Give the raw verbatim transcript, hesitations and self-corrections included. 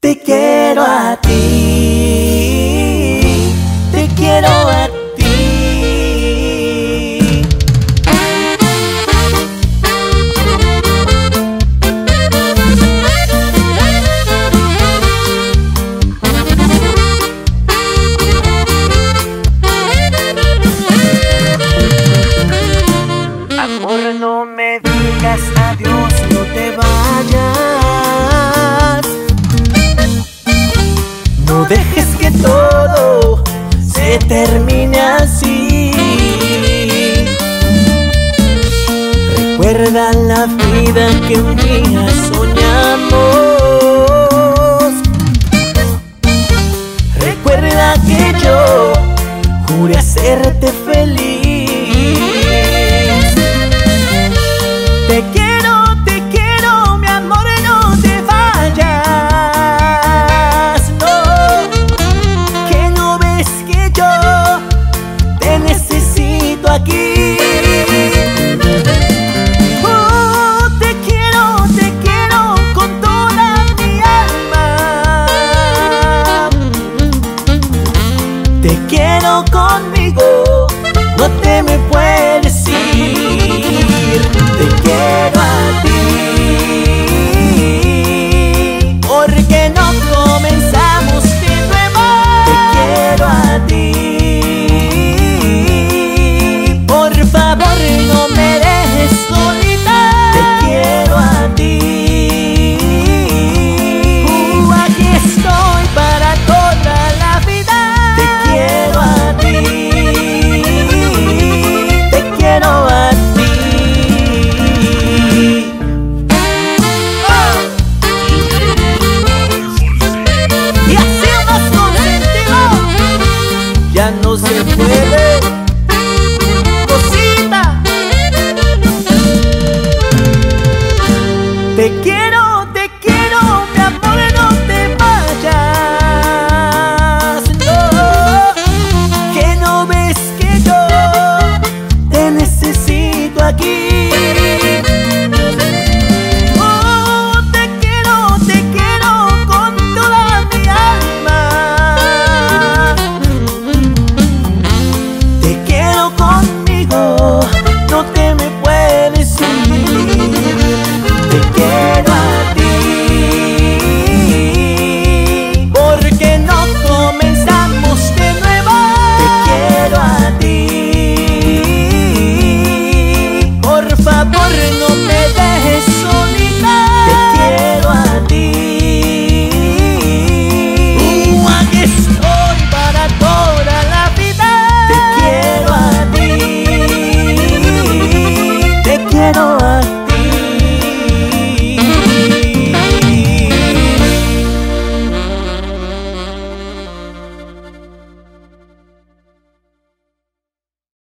te quiero a ti, te quiero a ti. Amor, no me digas adiós, no te vayas. No dejes que todo se termine así. Recuerda la vida que un día soñamos. Recuerda que yo juré hacerte feliz. Te quiero, te quiero, mi amor, no te vayas. No, que no ves que yo te necesito aquí. Oh, te quiero, te quiero con toda mi alma. Te quiero con